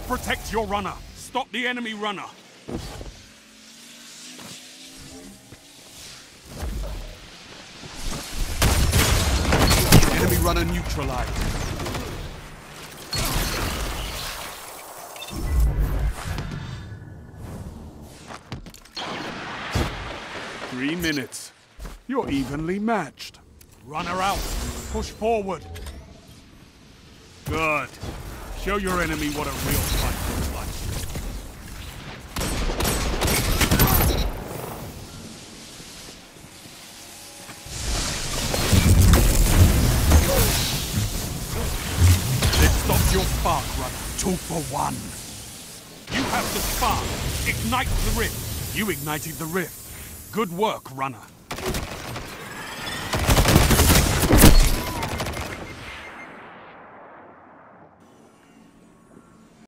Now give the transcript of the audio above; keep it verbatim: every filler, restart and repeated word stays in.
Protect your runner. Stop the enemy runner. Enemy runner neutralized. Three minutes. You're evenly matched. Runner out. Push forward. Good. Show your enemy what a real fight looks like. Let's stop your spark, runner. Two for one. You have the spark. Ignite the rift. You ignited the rift. Good work, runner.